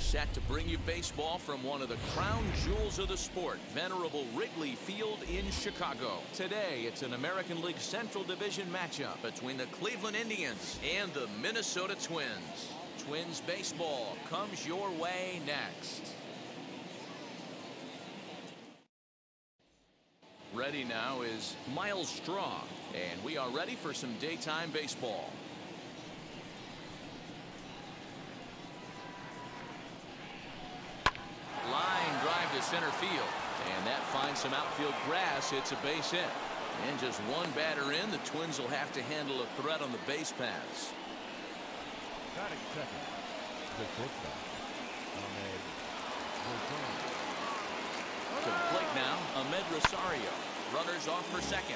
set to bring you baseball from one of the crown jewels of the sport, venerable Wrigley Field in Chicago. Today, it's an American League Central Division matchup between the Cleveland Indians and the Minnesota Twins. Twins baseball comes your way next. Ready now is Miles Straw, and we are ready for some daytime baseball. Line drive to center field, and that finds some outfield grass. It's a base hit, and just one batter in. The Twins will have to handle a threat on the base paths. Batting second, the shortstop, to the plate now, Ahmed Rosario. Runners off for second.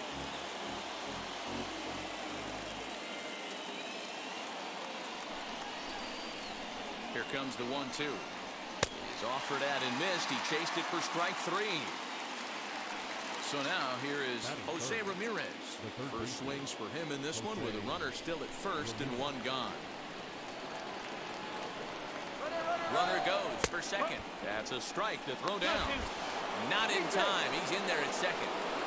Here comes the 1-2. He's offered at and missed. He chased it for strike 3. So now here is Jose Ramirez. First swings for him in this one with a runner still at first and one gone. Runner goes for second. That's a strike to throw down. Not in time. He's in there at second.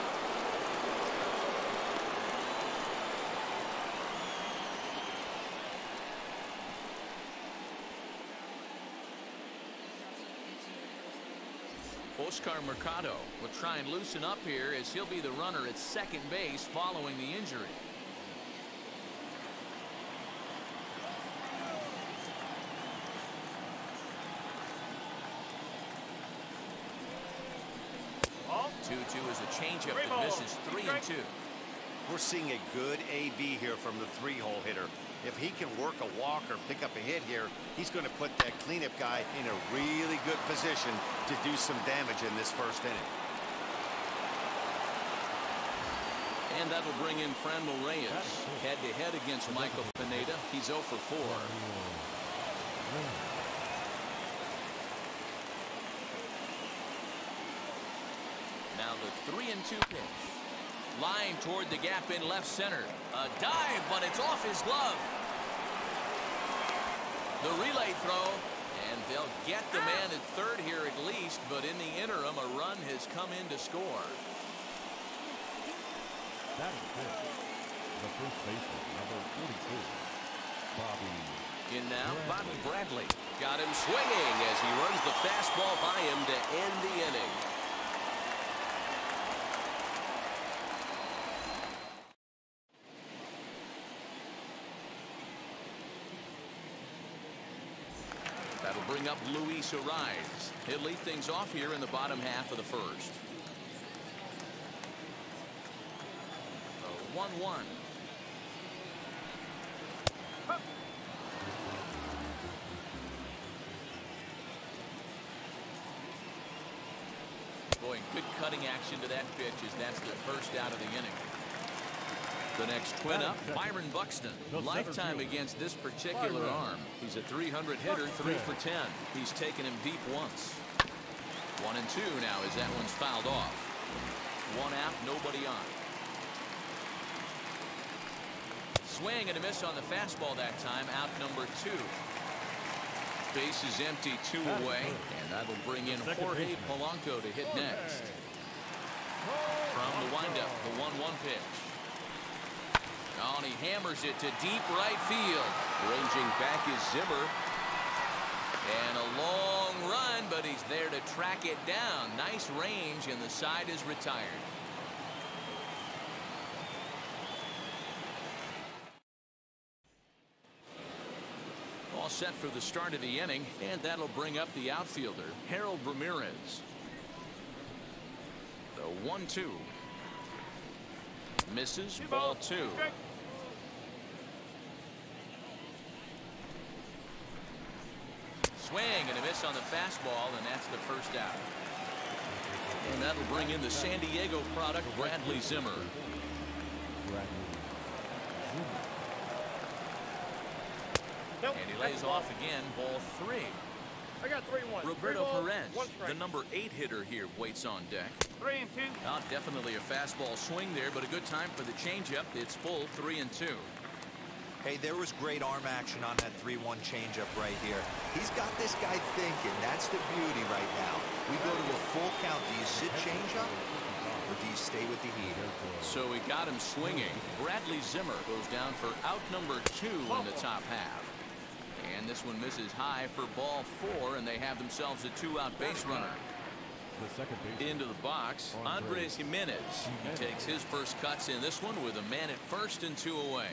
Oscar Mercado will try and loosen up here as he'll be the runner at second base following the injury. Is a changeup that misses 3-2. We're seeing a good AB here from the 3-hole hitter. If he can work a walk or pick up a hit here, he's going to put that cleanup guy in a really good position to do some damage in this first inning. And that'll bring in Franmil Reyes. Head-to-head against Michael Pineda. He's 0 for 4. Now the 3-2 pitch. Line toward the gap in left center. A dive, but it's off his glove. The relay throw, and they'll get the man at third here at least, but in the interim, a run has come in to score. That is good. The first baseman, number 42, Bobby. In now, Bobby Bradley. Got him swinging as he runs the fastball by him to end the inning. That'll bring up Luis Ariz. He'll lead things off here in the bottom half of the first. 1-1. Boy, good cutting action to that pitch as that's the first out of the inning. The next twin up, Byron Buxton. Lifetime against this particular arm. He's a 300 hitter, 3 for 10. He's taken him deep once. 1-2 now as that one's fouled off. One out, nobody on. Swing and a miss on the fastball that time. Out number 2. Base is empty, 2 away, and that'll bring in Jorge Polanco to hit next. From the windup, the 1-1 pitch. Oh, and he hammers it to deep right field. Ranging back is Zimmer. And a long run, but he's there to track it down. Nice range, and the side is retired. All set for the start of the inning, and that'll bring up the outfielder, Harold Ramirez. The 1-2. Misses, ball 2. Swing and a miss on the fastball, and that's the first out. And that'll bring in the San Diego product, Bradley Zimmer. And he lays off again, ball 3. I got 3-1. Roberto Perez, the number 8 hitter here, waits on deck. 3-2. Not definitely a fastball swing there, but a good time for the changeup. It's full 3-2. Hey, there was great arm action on that 3-1 changeup right here. He's got this guy thinking. That's the beauty right now. We go to a full count. Do you sit changeup or do you stay with the heat? So he got him swinging. Bradley Zimmer goes down for out number 2 in the top half. And this one misses high for ball 4, and they have themselves a 2-out base runner. The second base Into the box, Andres Jimenez. He takes his first cuts in this one with a man at first and 2 away.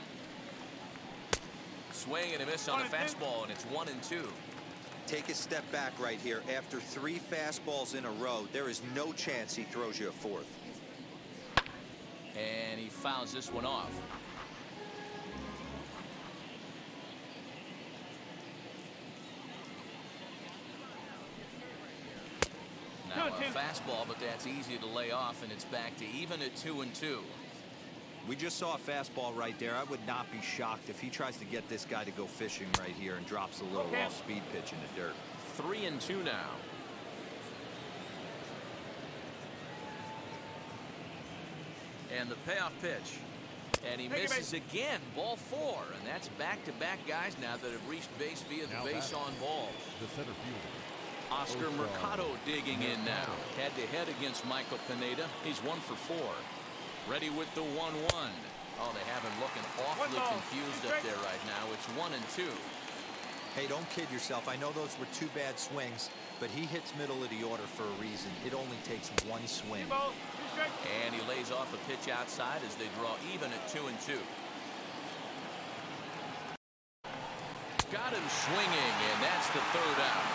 Swing and a miss on the fastball, and it's 1-2. Take a step back right here. After 3 fastballs in a row, there is no chance he throws you a 4th. And he fouls this one off. Now a fastball, but that's easy to lay off, and it's back to even at 2-2. We just saw a fastball right there. I would not be shocked if he tries to get this guy to go fishing right here and drops a little off-speed pitch in the dirt. 3-2 now. And the payoff pitch. And he misses again. Ball 4. And that's back-to-back guys now that have reached base via the base on balls. The center fielder. Oscar Mercado digging in now. Head-to-head against Michael Pineda. He's 1 for 4. Ready with the 1-1. Oh, they have him looking awfully confused up there right now. It's 1-2. Hey, don't kid yourself. I know those were 2 bad swings, but he hits middle of the order for a reason. It only takes 1 swing. And he lays off a pitch outside as they draw even at 2-2. Got him swinging, and that's the 3rd out.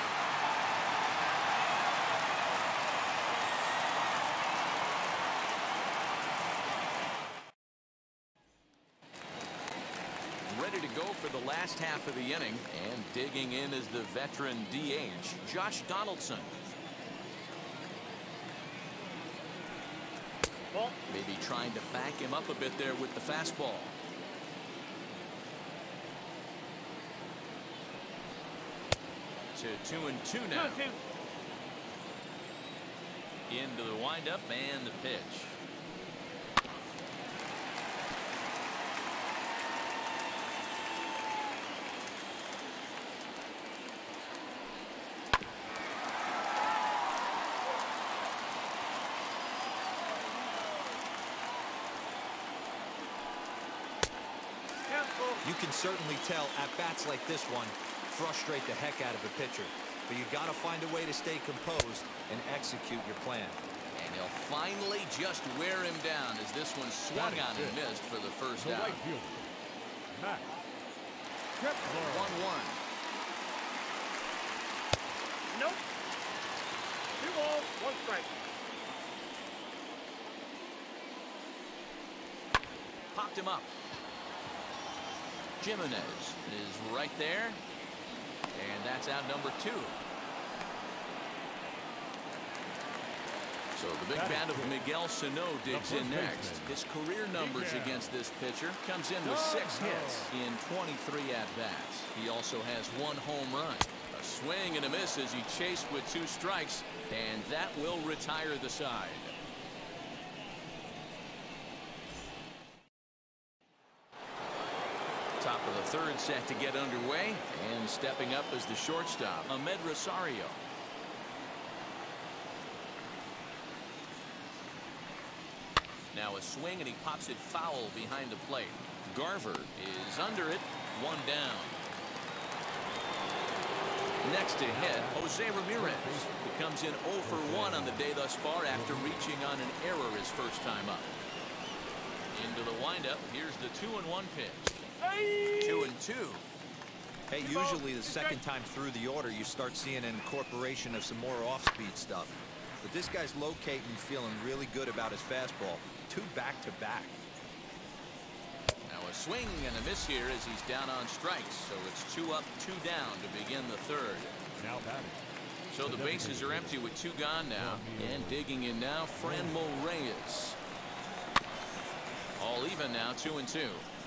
Ready to go for the last half of the inning, and digging in is the veteran DH, Josh Donaldson. Maybe trying to back him up a bit there with the fastball. To 2-2 now. Into the windup and the pitch. You can certainly tell at-bats like this one frustrate the heck out of a pitcher. But you got to find a way to stay composed and execute your plan. And he'll finally just wear him down as this one swung on and missed for the first out. 1-1. 2 balls, 1 strike. Popped him up. Jimenez is right there, and that's out number 2. So the big bat of Miguel Sano digs in next. His career numbers against this pitcher comes in with 6 hits in 23 at-bats. He also has 1 home run. A swing and a miss as he chased with 2 strikes, and that will retire the side. Top of the 3rd set to get underway, and stepping up as the shortstop, Ahmed Rosario. Now a swing, and he pops it foul behind the plate. Garver is under it, 1 down. Next to hit, Jose Ramirez. He comes in 0 for 1 on the day thus far after reaching on an error his first time up. Into the windup, here's the 2-1 pitch. 2-2. Hey, usually the second time through the order you start seeing an incorporation of some more off-speed stuff. But this guy's locating and feeling really good about his fastball. 2 back-to-back. Now a swing and a miss here as he's down on strikes. So it's 2 up, 2 down to begin the 3rd. Now batting. So the bases are empty with 2 gone now. And digging in now, Franmil Reyes. All even now, 2-2.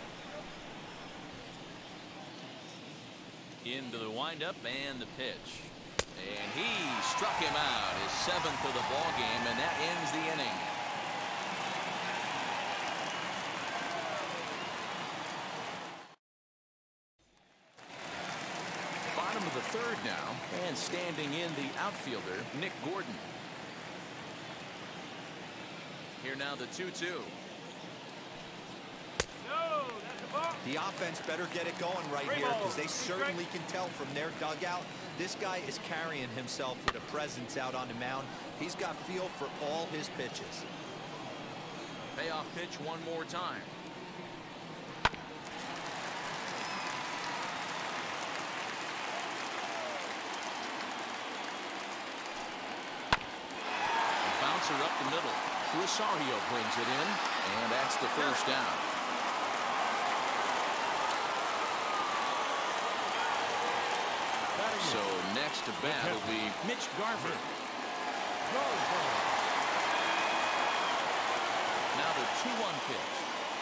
Into the windup and the pitch. And he struck him out, his 7th of the ball game, and that ends the inning. third now, and standing in the outfielder, Nick Gordon. Here now the 2-2. No, that's a ball. The offense better get it going right here because they certainly can tell from their dugout. This guy is carrying himself with a presence out on the mound. He's got feel for all his pitches. Payoff pitch one more time. Bouncer up the middle. Rosario brings it in, and that's the first down. So next to bat will be Mitch Garver. Now the 2-1 pitch.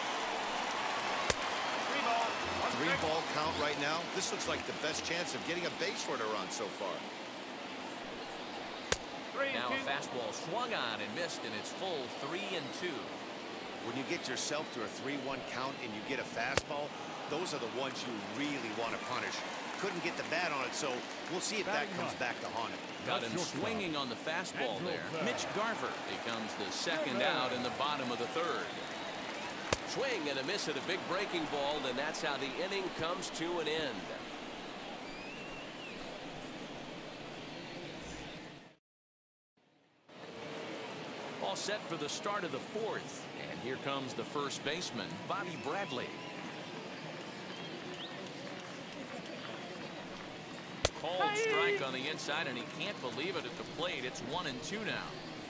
3-ball count right now. This looks like the best chance of getting a base runner on so far. Now a fastball swung on and missed, and it's full 3-2. When you get yourself to a 3-1 count and you get a fastball, those are the ones you really want to punish. Couldn't get the bat on it, so we'll see if that comes back to haunt him. Got him swinging on the fastball there. Mitch Garver becomes the second out in the bottom of the third. Swing and a miss at a big breaking ball, and that's how the inning comes to an end. All set for the start of the fourth, and here comes the first baseman, Bobby Bradley. Called strike on the inside, and he can't believe it at the plate. It's 1-2 now.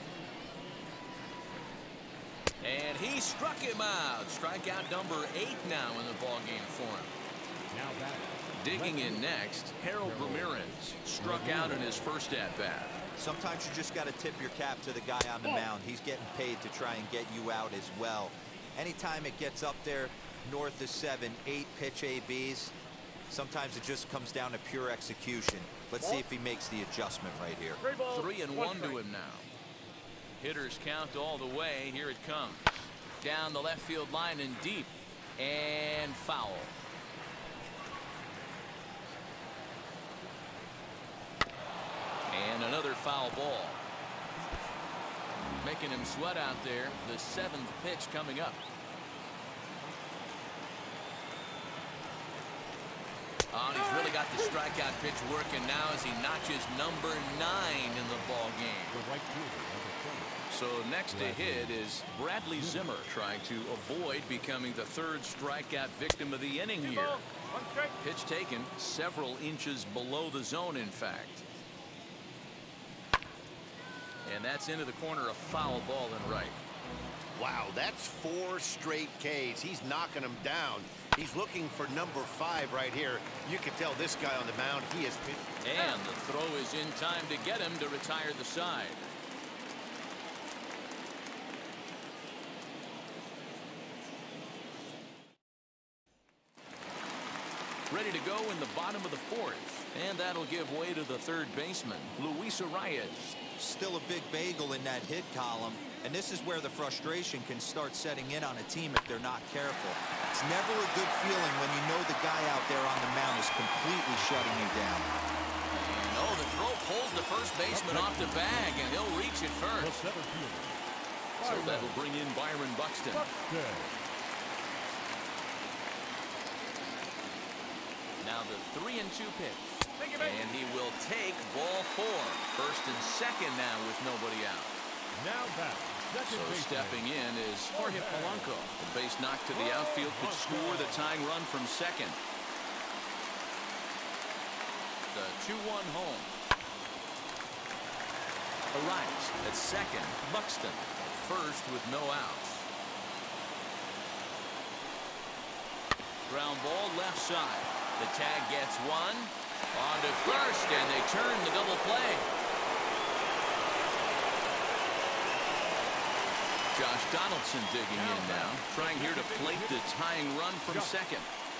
And he struck him out. Strikeout number 8 now in the ballgame for him. Now that digging in next, Harold Ramirez struck out in his first at-bat. Sometimes you just got to tip your cap to the guy on the mound. He's getting paid to try and get you out as well. Anytime it gets up there north of 7, 8 pitch ABs, sometimes it just comes down to pure execution. Let's see if he makes the adjustment right here. 3-1 to him now. Hitters count all the way. Here it comes. Down the left field line and deep. And foul. And another foul ball. Making him sweat out there. The 7th pitch coming up. Oh, and he's really got the strikeout pitch working now as he notches number 9 in the ball game. the right fielder, number 20. So next to hit is Bradley Zimmer, trying to avoid becoming the 3rd strikeout victim of the inning here. Pitch taken several inches below the zone, in fact. And that's into the corner, a foul ball and right. Wow, that's 4 straight Ks. He's knocking them down. He's looking for number 5 right here. You can tell this guy on the mound, he has been. And the throw is in time to get him to retire the side. Ready to go in the bottom of the 4th. And that'll give way to the 3rd baseman, Luis Arias. Still a big bagel in that hit column. And this is where the frustration can start setting in on a team if they're not careful. It's never a good feeling when you know the guy out there on the mound is completely shutting you down. And oh, the throw pulls the first baseman off the bag, and he'll reach it The first. center fielder. So that'll bring in Byron Buxton. Good. Now the 3-2 pitch. And he will take ball 4. First and second now with nobody out. Now that. So stepping in is Jorge Polanco. The base knock to the outfield could score the tying run from second. The 2-1 home. Arias at second. Buxton at first with no outs. Ground ball left side. The tag gets one. On to first, and they turn the double play. Josh Donaldson digging in now, trying here to plate the tying run from second.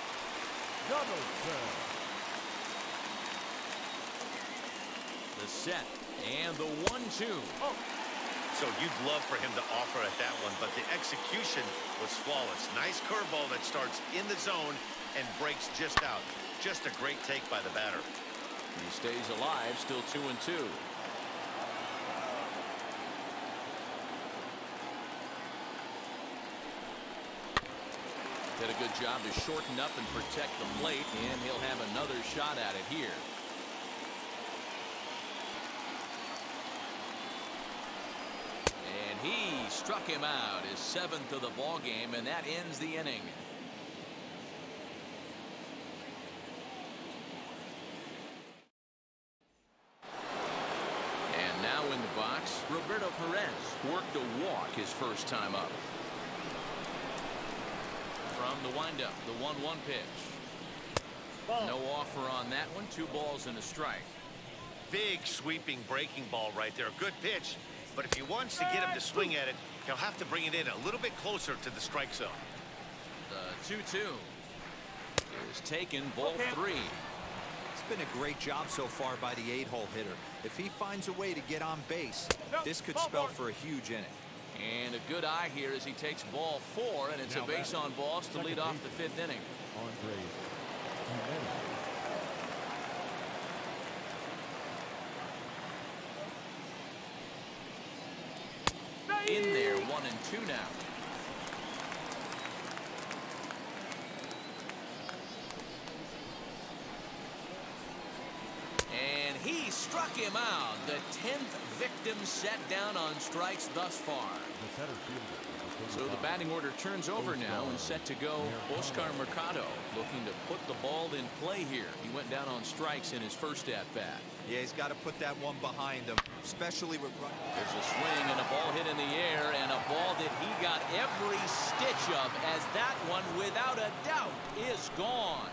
The set and the 1-2. So you'd love for him to offer at that one, but the execution was flawless. Nice curveball that starts in the zone and breaks just out. Just a great take by the batter. He stays alive, still 2-2. Did a good job to shorten up and protect the plate, and he'll have another shot at it here. And he struck him out, his 7th of the ball game, and that ends the inning. And now in the box, Roberto Perez worked a walk his first time up. From the windup, the 1-1 pitch. No offer on that one. 2 balls and a strike. Big sweeping breaking ball right there. Good pitch. But if he wants to get him to swing at it, he'll have to bring it in a little bit closer to the strike zone. The 2-2 is taken, ball 3. It's been a great job so far by the 8-hole hitter. If he finds a way to get on base, this could spell for a huge inning. And a good eye here as he takes ball 4, and it's a base on balls to lead off the 5th inning. In there, 1-2 now. And he struck him out. The 10th victim set down on strikes thus far. So the batting order turns over now and set to go. Oscar Mercado looking to put the ball in play here. He went down on strikes in his first at bat. Yeah, he's got to put that one behind him, especially with run. There's a swing and a ball hit in the air, and a ball that he got every stitch of, as that one without a doubt is gone.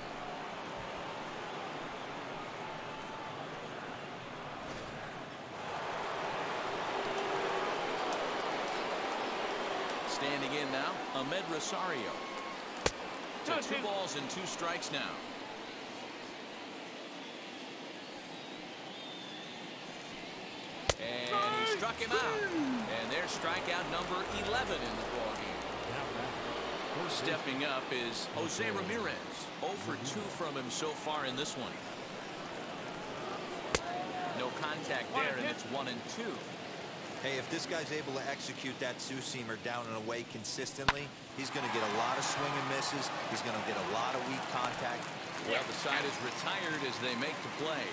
Standing in now, Ahmed Rosario. To 2 balls and 2 strikes now. And he struck him out. And there's strikeout number 11 in the ballgame. Stepping up is Jose Ramirez. 0 for 2 from him so far in this one. No contact there, and it's 1-2. Hey, if this guy's able to execute that two-seamer down and away consistently, he's going to get a lot of swing and misses. He's going to get a lot of weak contact. Well, the side is retired as they make the play.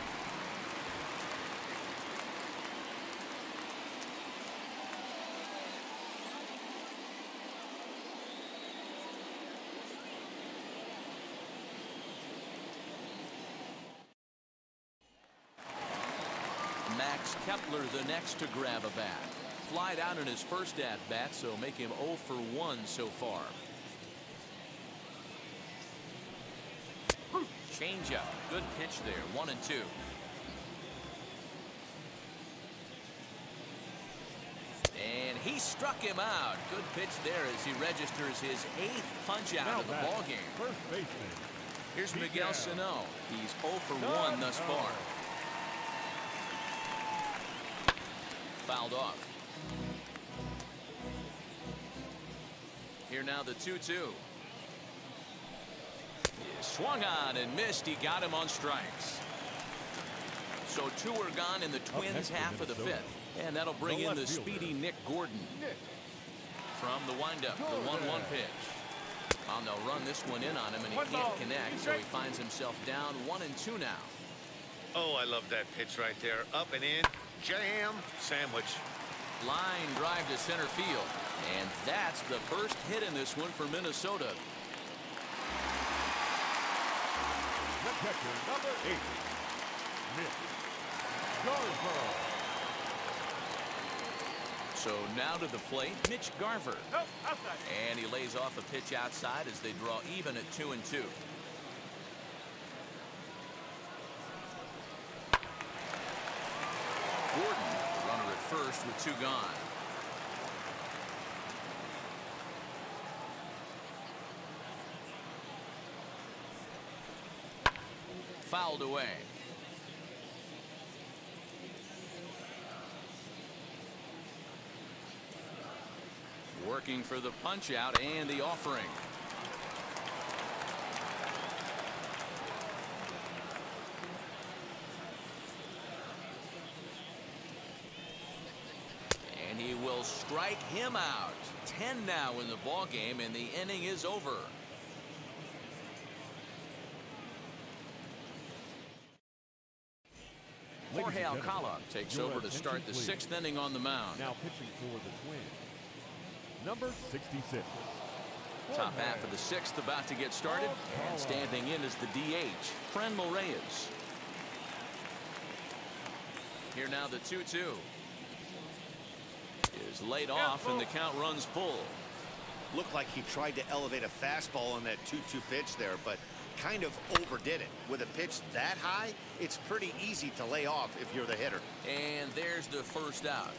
Max Kepler the next to grab a bat. Flied out in his first at bat, so make him 0 for 1 so far. Changeup, good pitch there, 1-2. And he struck him out. Good pitch there as he registers his 8th punch out of the ball game. First baseman. Here's Miguel Sano. He's 0 for 1 thus far. Fouled off. Here now the 2-2. He swung on and missed. He got him on strikes. So 2 are gone in the Twins' half of the 5th. And that'll bring in the speedy Nick Gordon. From the windup, the 1-1 pitch. Well, they'll run this one in on him, and he can't connect, so he finds himself down 1-2 now. Oh, I love that pitch right there. Up and in. Jam sandwich. Line drive to center field, and that's the first hit in this one for Minnesota. The catcher, number 8, Mitch Garver. So now to the plate, Mitch Garver. And he lays off a pitch outside as they draw even at 2-2. Gordon, the runner at first with 2 gone. Fouled away. Working for the punch out and the offering. strike him out. 10 now in the ball game, and the inning is over. Jorge Alcala takes over to start the 6th inning on the mound. Now pitching for the Twins, number 66. Top half of the 6th about to get started, and standing in is the DH, Franmil Reyes. Here now the 2-2 is laid off, and the count runs full. Looked like he tried to elevate a fastball on that 2-2 pitch there, but kind of overdid it. With a pitch that high, it's pretty easy to lay off if you're the hitter. And there's the first out.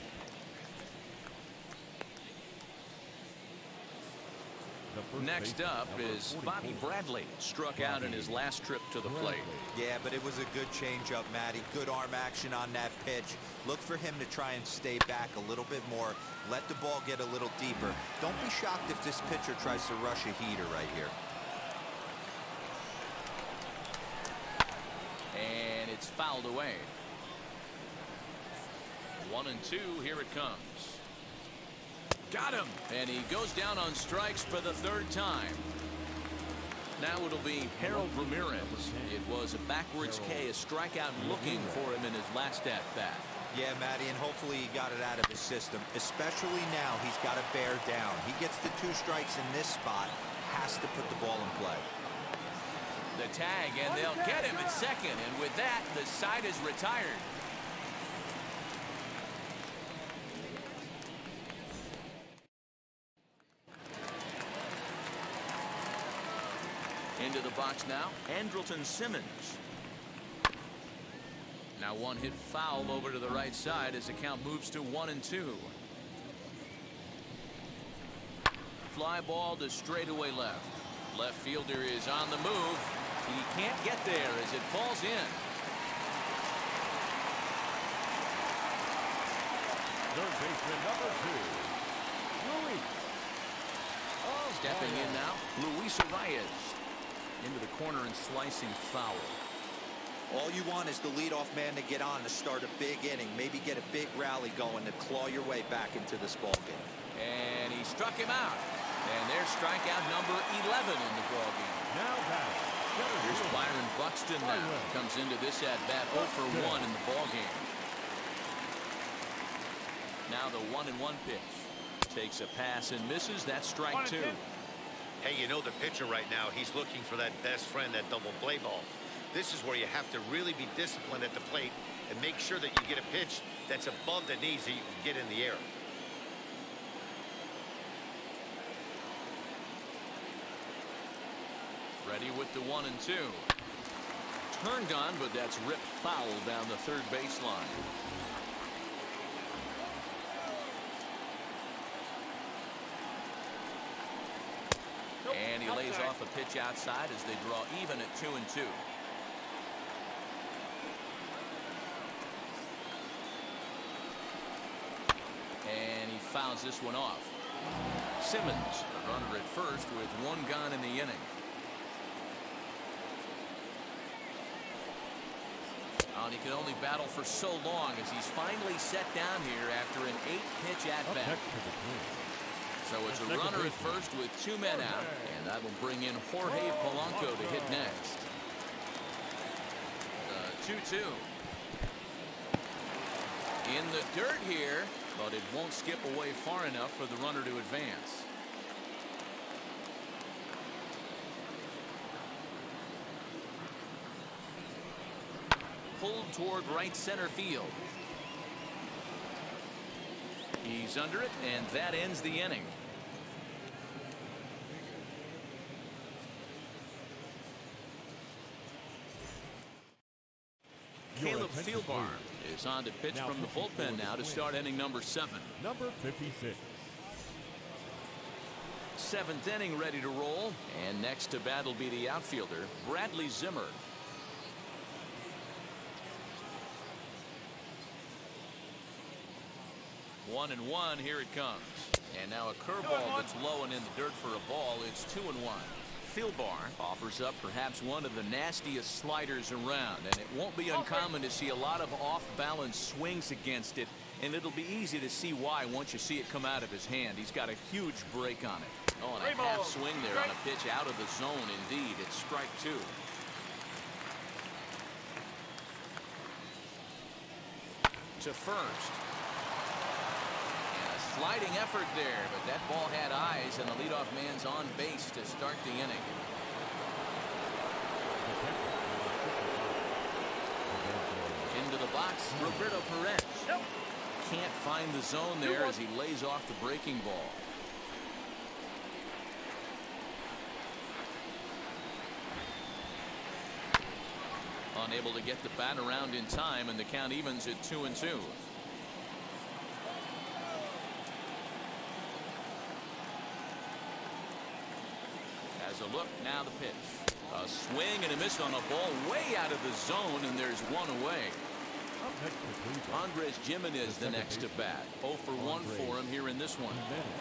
Next up is Bobby Bradley. Struck out in his last trip to the plate. Yeah, but it was a good changeup, Matty. Good arm action on that pitch. Look for him to try and stay back a little bit more. Let the ball get a little deeper. Don't be shocked if this pitcher tries to rush a heater right here. And it's fouled away. 1-2. Here it comes. Got him, and he goes down on strikes for the 3rd time. Now it'll be Harold Ramirez. It was a backwards K, a strikeout looking for him in his last at bat. Yeah, Matty, and hopefully he got it out of his system. Especially now, he's got to bear down. He gets the 2 strikes in this spot, has to put the ball in play. The tag, and they'll get him at second, and with that, the side is retired. Into the box now, Andrelton Simmons. Now one hit foul over to the right side as the count moves to 1-2. Fly ball to straightaway left. Left fielder is on the move. He can't get there as it falls in. Third baseman, number 2, Luis. Stepping in now, Luis Arias. Into the corner and slicing foul. All you want is the leadoff man to get on to start a big inning. Maybe get a big rally going to claw your way back into this ball game. And he struck him out. And there's strikeout number 11 in the ball game. Now Here's Byron Buxton now. Comes into this at bat 0 for 1 in the ball game. Now the 1-1 pitch. Takes a pass and misses. That's strike 2. Hey, you know the pitcher right now, he's looking for that best friend, that double play ball. This is where you have to really be disciplined at the plate and make sure that you get a pitch that's above the knees that you can get in the air. Ready with the 1-2. Turned on, but that's ripped foul down the 3rd baseline. And he lays off a pitch outside as they draw even at 2-2. And he fouls this one off. Simmons, a runner at first with 1 gone in the inning. And he can only battle for so long as he's finally set down here after an 8-pitch at-bat. So it's a runner at first with 2 men out, and that will bring in Jorge Polanco to hit next. 2-2. In the dirt here, but it won't skip away far enough for the runner to advance. Pulled toward right center field. He's under it, and that ends the inning. Caleb Fieldbarn is on to pitch from the bullpen now to start inning number 7. Number 56. 7th inning ready to roll, and next to bat will be the outfielder, Bradley Zimmer. One and one, here it comes. And now a curveball that's low and in the dirt for a ball. It's 2-1. Fieldbarn offers up perhaps one of the nastiest sliders around, and it won't be uncommon to see a lot of off-balance swings against it And it'll be easy to see why once you see it come out of his hand. He's got a huge break on it. Oh, and a half swing there on a pitch out of the zone. Indeed, it's strike two. To first. And a sliding effort there, but that ball had eyes, and the leadoff man's on base to start the inning. Into the box, Roberto Perez. Can't find the zone there as he lays off the breaking ball. Unable to get the bat around in time, and the count evens at 2-2. As a look, now the pitch. A swing and a miss on a ball way out of the zone, and there's one away. Andres Gimenez the next to bat. 0 for 1 for him here in this one.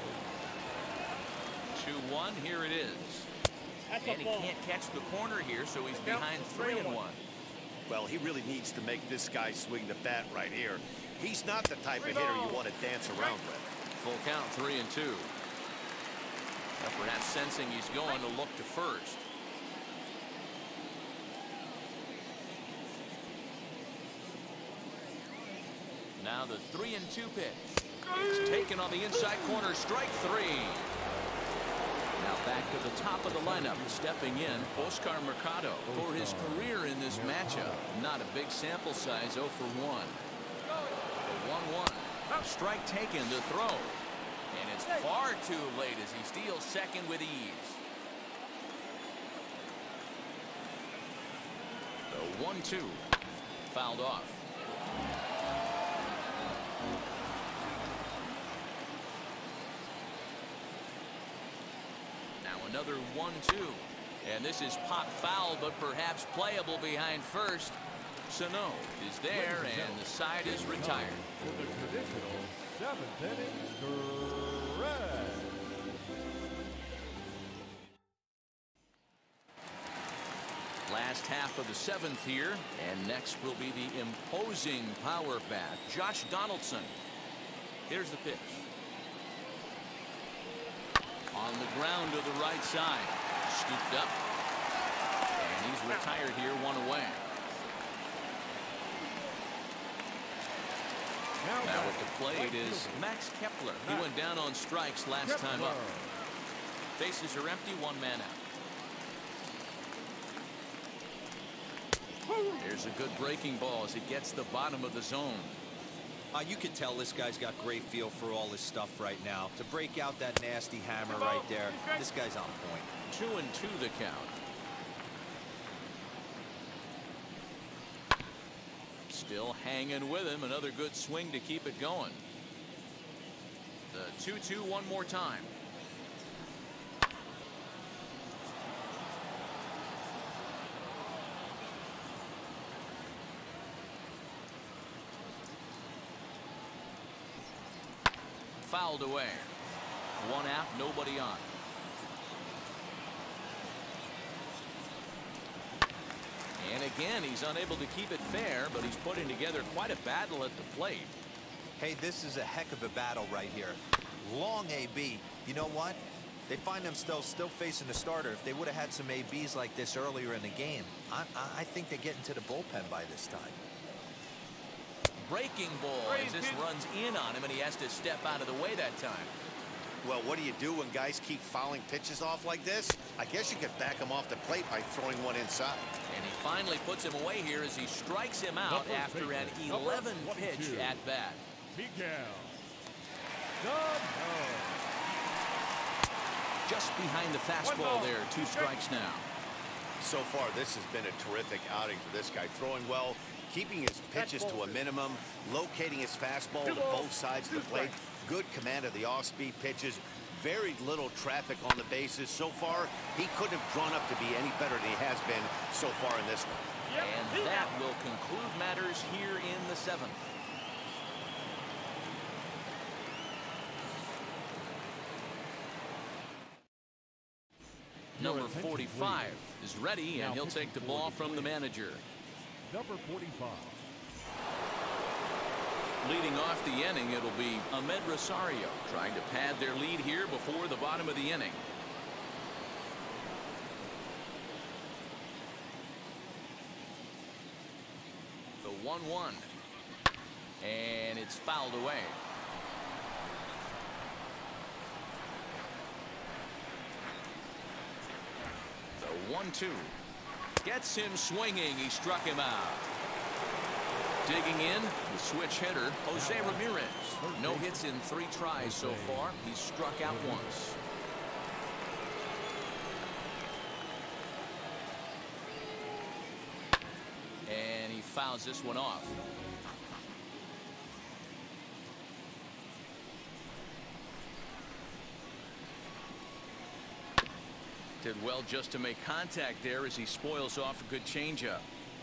2-1, here it is. And he can't catch the corner here, so he's behind 3-1. Well, he really needs to make this guy swing the bat right here. He's not the type of hitter you want to dance around with. Full count, 3-2. Perhaps sensing he's going to look to first. Now the 3-2 pitch. It's taken on the inside corner, strike three. Now back to the top of the lineup, stepping in, Oscar Mercado for his career in this matchup. Not a big sample size, 0 for 1. The 1-1. Strike taken to throw. And it's far too late as he steals second with ease. The 1-2. Fouled off. Another 1-2, and this is pop foul, but perhaps playable behind first. Sano is there, and the side is retired. For the traditional 7th inning stretch. Last half of the 7th here, and next will be the imposing power bat, Josh Donaldson. Here's the pitch. On the ground to the right side. Scooped up. And he's retired here, 1 away. Now at the plate is Max Kepler. He went down on strikes last time up. Bases are empty, 1 man out. Here's a good breaking ball as it gets the bottom of the zone. You can tell this guy's got great feel for all this stuff right now. To break out that nasty hammer right there, this guy's on point. 2-2 the count. Still hanging with him. Another good swing to keep it going. The 2-2 one more time. Fouled away. 1 out, nobody on. And again, he's unable to keep it fair, but he's putting together quite a battle at the plate. Hey, this is a heck of a battle right here. Long AB. You know what? They find themselves still facing the starter. If they would have had some ABs like this earlier in the game, I think they get into the bullpen by this time. Breaking ball as this runs in on him, and he has to step out of the way that time. Well, what do you do when guys keep fouling pitches off like this? I guess you could back him off the plate by throwing one inside. And he finally puts him away here as he strikes him out after an 11 pitch at bat. Just behind the fastball there, 2 strikes now. So far, this has been a terrific outing for this guy. Throwing well, keeping his pitches to a minimum, locating his fastball to both sides of the plate. Good command of the off-speed pitches. Very little traffic on the bases. So far, he couldn't have drawn up to be any better than he has been so far in this one. And that will conclude matters here in the 7th. Number 45 is ready, and he'll take the ball from the manager. Number 45. Leading off the inning, it'll be Ahmed Rosario trying to pad their lead here before the bottom of the inning. The 1-1. And it's fouled away. The 1-2. Gets him swinging. He struck him out. Digging in, the switch hitter, Jose Ramirez. No hits in 3 tries so far. He's struck out once. And he fouls this one off. Did well just to make contact there as he spoils off a good changeup.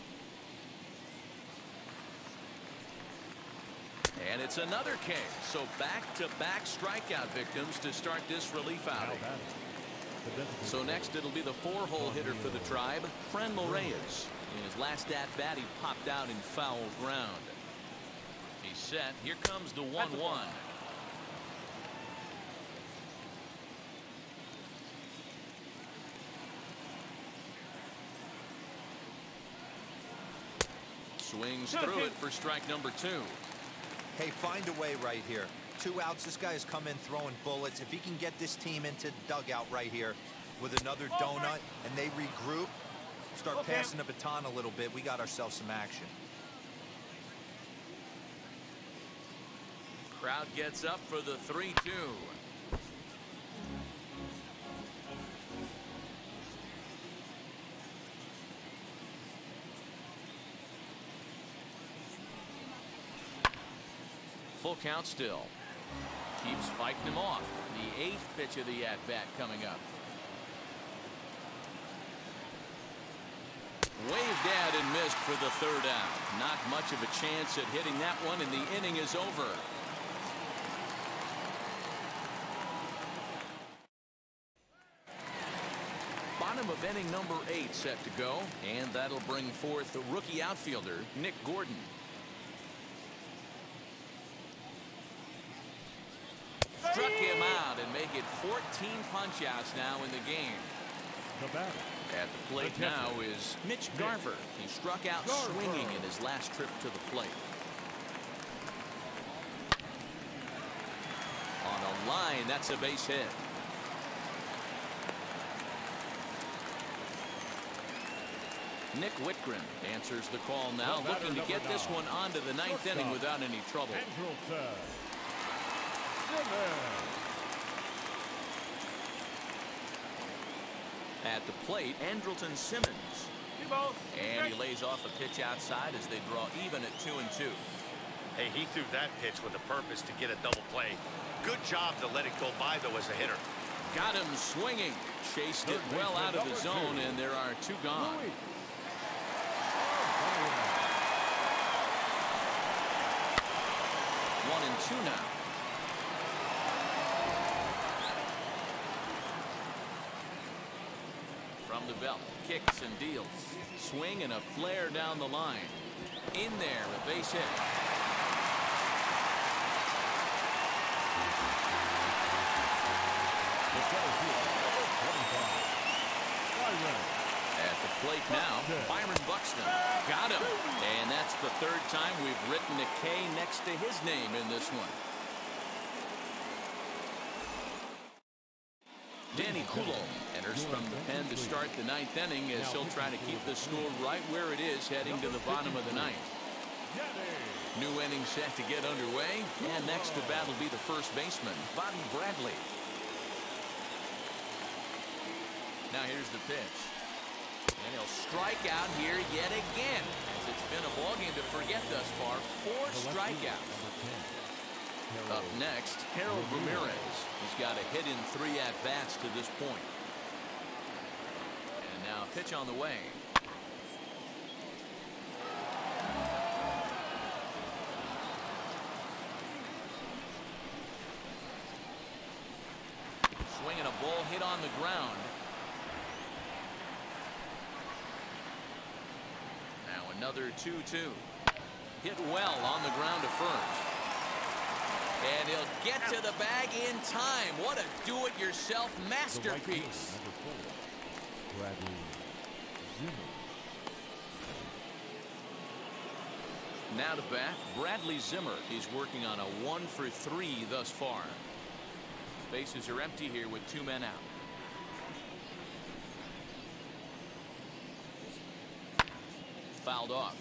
And it's another case. So back-to-back strikeout victims to start this relief outing. So next it'll be the 4-hole hitter for the Tribe, Franmil Reyes. In his last at-bat, he popped out in foul ground. He's set. Here comes the 1-1. Swings through it for strike number 2. Hey, find a way right here. 2 outs. This guy has come in throwing bullets. If he can get this team into the dugout right here with another donut and they regroup, start passing the baton a little bit, we got ourselves some action. Crowd gets up for the 3-2. Full count still. Keeps fighting him off. The 8th pitch of the at-bat coming up. Waved at and missed for the 3rd out. Not much of a chance at hitting that one, and the inning is over. Bottom of inning number 8 set to go, and that'll bring forth the rookie outfielder, Nick Gordon. Struck him out and make it 14 punch-outs now in the game. At the plate now is Mitch Garver. He struck out swinging in his last trip to the plate. On a line, that's a base hit. Nick Whitgren answers the call now, looking to get this one onto the 9th inning without any trouble. At the plate, Andrelton Simmons. And he lays off a pitch outside as they draw even at 2-2. Hey, he threw that pitch with a purpose to get a double play. Good job to let it go by, though, as a hitter. Got him swinging. Chased it well out of the zone, and there are 2 gone. One and 2 now. From the belt, kicks and deals. Swing and a flare down the line. In there, a base hit. At the plate now, Byron Buxton. Got him. And that's the 3rd time we've written a K next to his name in this one. Danny Coulomb enters from the pen to start the 9th inning as he'll try to keep the score right where it is heading to the bottom of the 9th. New inning set to get underway, and next to bat will be the first baseman, Bobby Bradley. Now here's the pitch. And he'll strike out here yet again, as it's been a ballgame to forget thus far. 4 strikeouts. Up next, Harold Ramirez. He's got a hit in 3 at-bats to this point. And now a pitch on the way. Swinging a ball hit on the ground. Now another 2-2. Hit well on the ground to first. And he'll get to the bag in time. What a do-it-yourself masterpiece. Number 4, Bradley Zimmer. Now to bat, Bradley Zimmer. He's working on a 1-for-3 thus far. Bases are empty here with 2 men out. Fouled off.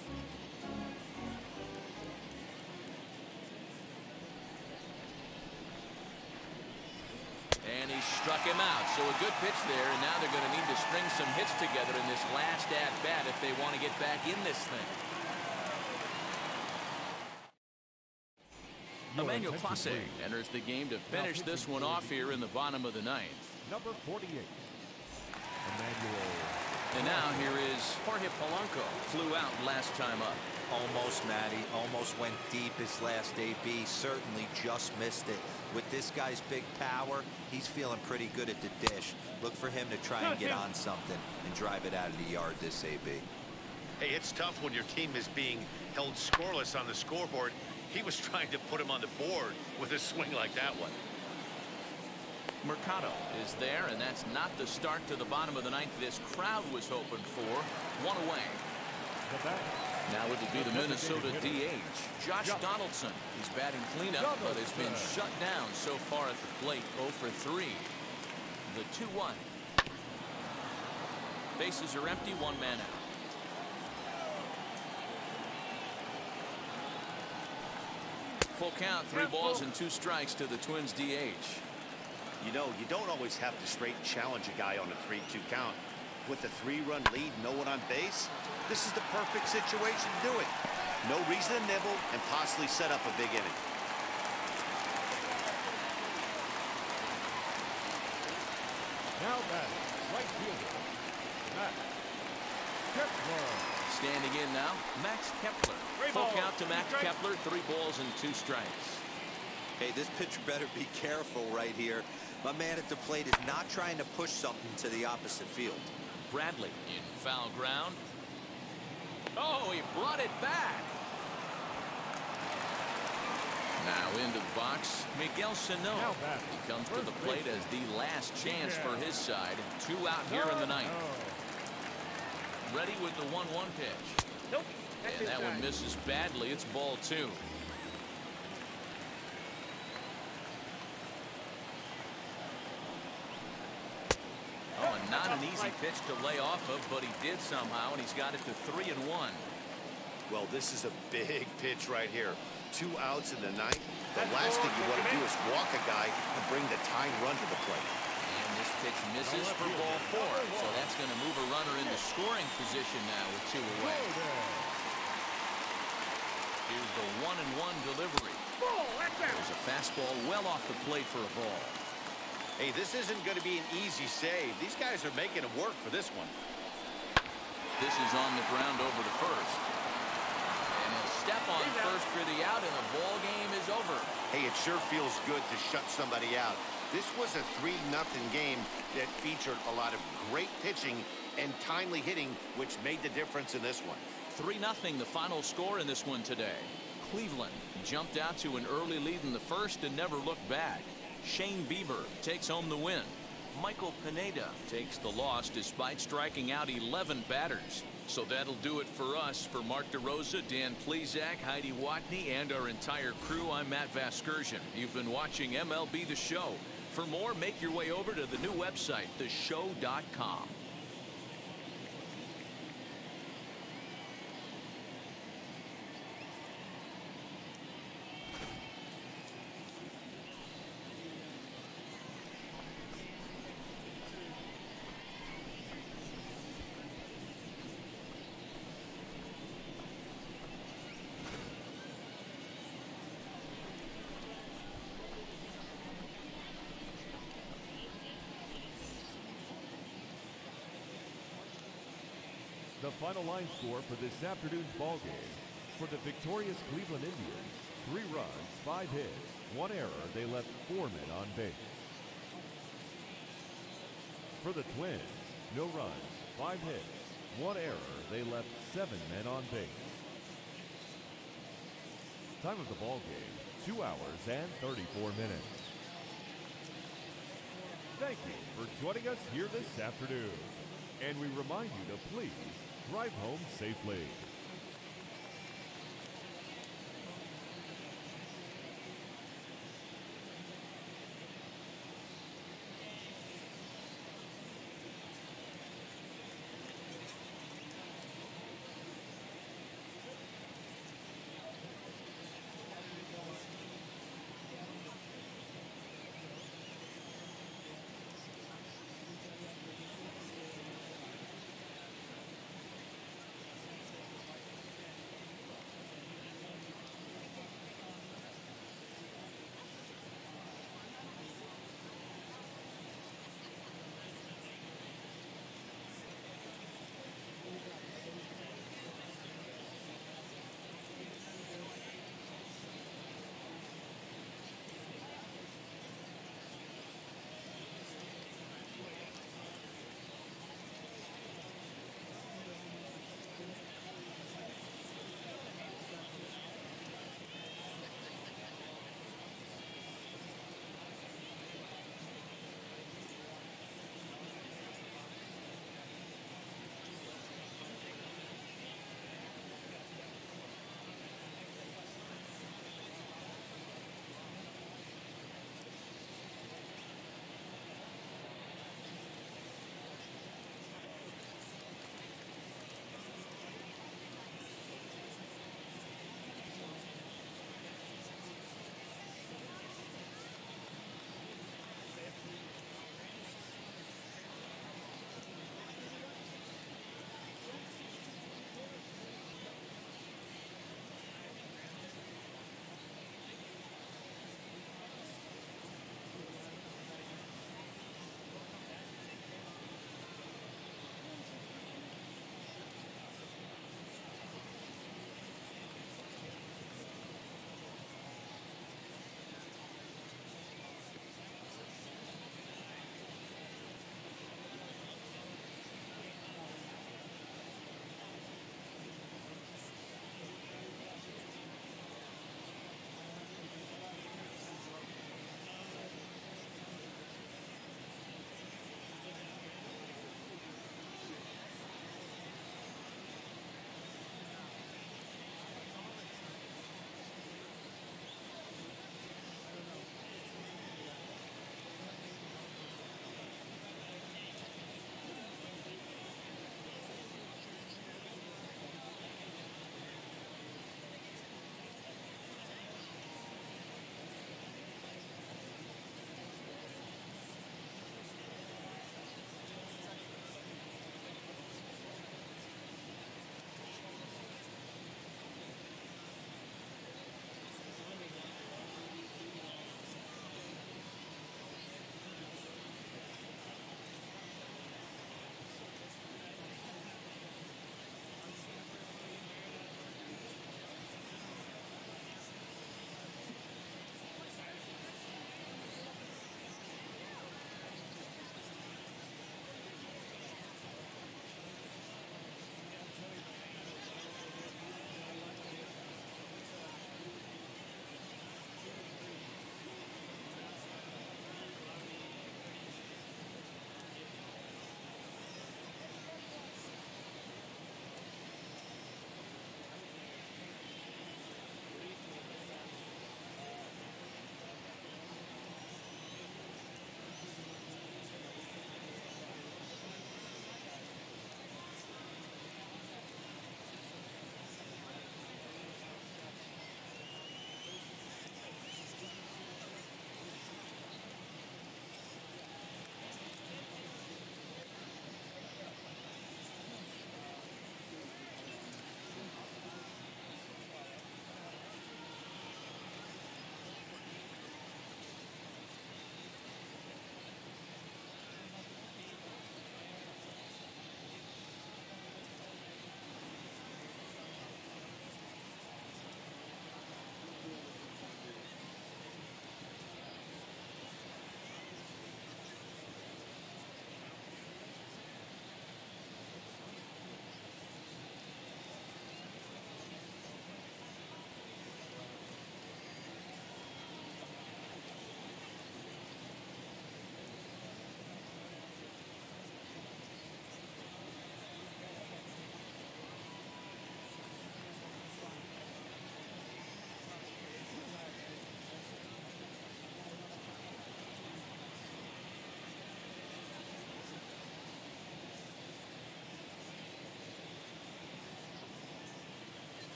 And he struck him out. So a good pitch there, and now they're going to need to string some hits together in this last at-bat if they want to get back in this thing. Emmanuel Clase enters the game to finish this one off here in the bottom of the 9th. Number 48, Emmanuel. And now here is Jorge Polanco. Flew out last time up. Almost, Matty. Almost went deep his last AB. Certainly just missed it. With this guy's big power, he's feeling pretty good at the dish. Look for him to try and get on something and drive it out of the yard this AB. Hey, it's tough when your team is being held scoreless on the scoreboard. He was trying to put him on the board with a swing like that one. Mercado is there, and that's not the start to the bottom of the 9th this crowd was hoping for. 1 away. Now it will be the Minnesota DH, Josh Donaldson. He's batting cleanup, but has been shut down so far at the plate. 0-for-3. The 2-1. Bases are empty, 1 man out. Full count, 3 balls and 2 strikes to the Twins DH. You know, you don't always have to straight challenge a guy on a 3-2 count. With the 3-run lead, no one on base, this is the perfect situation to do it. No reason to nibble and possibly set up a big inning. Now batting, right fielder, Max Kepler. Standing in now, Max Kepler. Full count to Max Kepler, 3 balls and 2 strikes. Hey, this pitcher better be careful right here. My man at the plate is not trying to push something to the opposite field. Bradley in foul ground. Oh, he brought it back. Now into the box, Miguel Sano. He comes to the plate as the last chance for his side. 2 out here in the 9th. Ready with the 1-1 pitch. Nope. And that one misses badly. It's ball 2. Oh, and not an easy pitch to lay off of, but he did somehow, and he's got it to 3-1. Well, this is a big pitch right here. 2 outs in the 9th. The last thing you want to do is walk a guy and bring the tying run to the plate. And this pitch misses for ball 4. So that's going to move a runner into scoring position now with 2 away. Here's the 1-1 delivery. There's a fastball well off the plate for a ball. Hey, this isn't going to be an easy save. These guys are making him work for this one. This is on the ground over the first. And he'll step on first for the out, and the ball game is over. Hey, it sure feels good to shut somebody out. This was a 3-0 game that featured a lot of great pitching and timely hitting, which made the difference in this one. 3-0 the final score in this one today. Cleveland jumped out to an early lead in the first and never looked back. Shane Bieber takes home the win. Michael Pineda takes the loss despite striking out 11 batters. So that'll do it for us. For Mark DeRosa, Dan Plesac, Heidi Watney, and our entire crew, I'm Matt Vasgersian. You've been watching MLB The Show. For more, make your way over to the new website, theshow.com. The final line score for this afternoon's ball game. For the victorious Cleveland Indians, 3 runs, 5 hits, 1 error. They left 4 men on base. For the Twins, no runs, 5 hits, 1 error. They left 7 men on base. Time of the ball game, 2 hours and 34 minutes. Thank you for joining us here this afternoon. And we remind you to please drive home safely.